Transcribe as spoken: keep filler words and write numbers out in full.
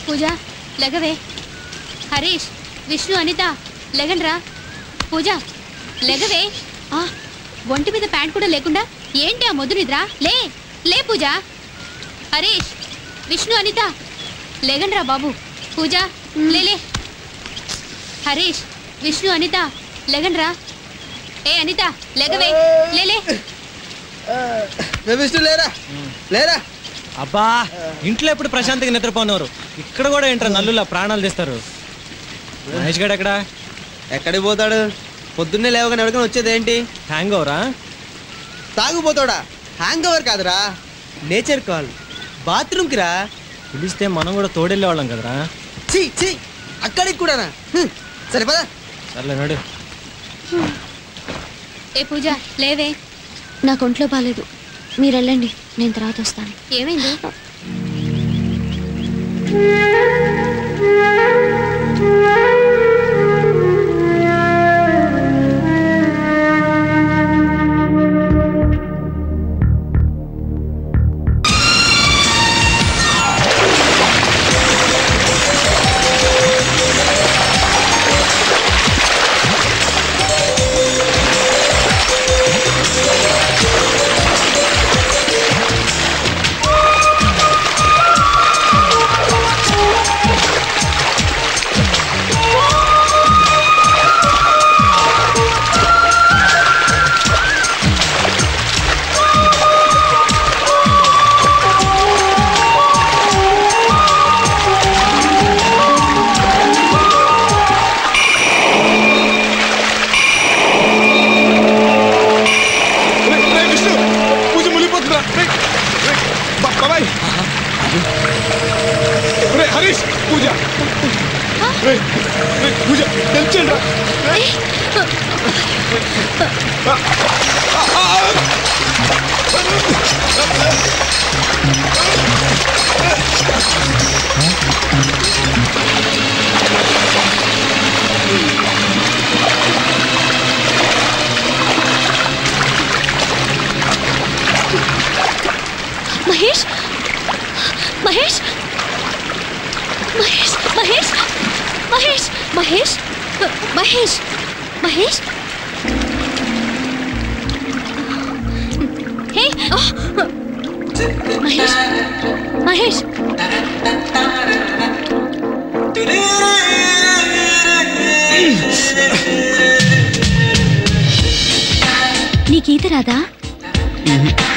పూజ లెగవే. హరీష్, విష్ణు, అనిత లెగండ్రా. పూజ లెగవే. ఒంటి మీద ప్యాంట్ కూడా లేకుండా ఏంటి ఆ మొద్దు నిద్ర? లే లే పూజ. హరీష్, విష్ణు, అనిత లెగండ్రా బాబు. పూజ లేలే. హరీష్, విష్ణు, అనిత లెగండ్రా. ఏ అనిత లెగవే. లేలే. విష్ణు లేరా లేరా. అబ్బా ఇంట్లో ఎప్పుడు ప్రశాంతంగా నిద్రపోనవారు, ఇక్కడ కూడా ఏంట్రా నల్లులా ప్రాణాలు తీస్తారు. మహేష్ గడు ఎక్కడా? ఎక్కడికి పోతాడు? పొద్దున్నే లేవగానే ఎవరికైనా వచ్చేది ఏంటి? హ్యాంగ్ ఓవరా? తాగుపోతాడా? హ్యాంగ్ ఓవర్ కాదురా, నేచర్ కాల్. బాత్రూమ్కి రా. పిలిస్తే మనం కూడా తోడెళ్ళే వాళ్ళం కదరా. చీ చీ, అక్కడికి కూడానా? సరిపదా. సర్లే నడు. ఏ పూజ లేవే. నాకు ఒంట్లో బాగాలేదు, మీరు వెళ్ళండి, నేను తర్వాత వస్తాను. ఏమైంది? మహేష్ మహేష్ మహేష్ మహేష్ మహేష్ మహేష్ మహేష్ మహేష్ హే మహేష్ మహేష్ నీకు ఈత రాదా?